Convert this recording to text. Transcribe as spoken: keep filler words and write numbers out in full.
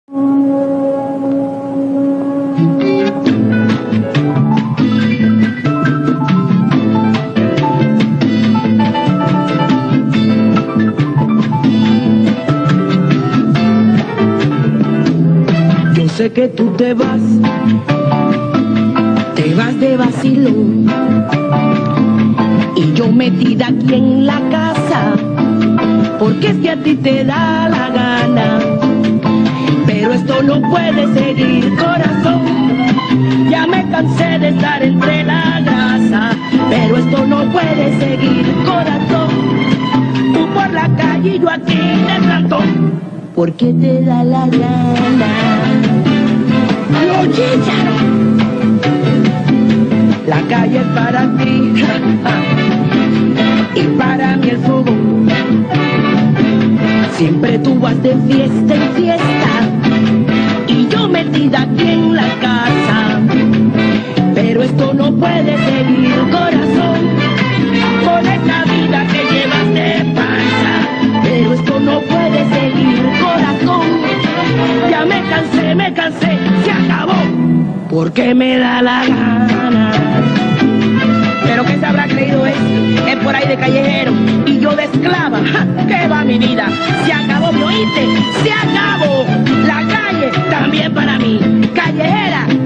Yo sé que tú te vas, te vas de vacilón, y yo metida aquí en la casa, porque es que a ti te da la gana. Pero esto no puede seguir, corazón, ya me cansé de estar entre la grasa. Pero esto no puede seguir, corazón, tú por la calle y yo aquí de plantón, porque te da la gana. Los chícharos, la calle es para ti y para mí el fútbol. Siempre tú vas de fiesta en fiesta y yo metida aquí en la casa. Pero esto no puede seguir, corazón, con esta vida que llevas de panza. Pero esto no puede seguir, corazón, ya me cansé, me cansé, se acabó, porque me da la gana. Pero ¿qué se habrá creído esto? Es por ahí de callejero y yo de esclava. ¡Ja! ¿Qué va mi vida? Se acabó, ¿me oíste? Se acabó. La calle también para mí. Callejera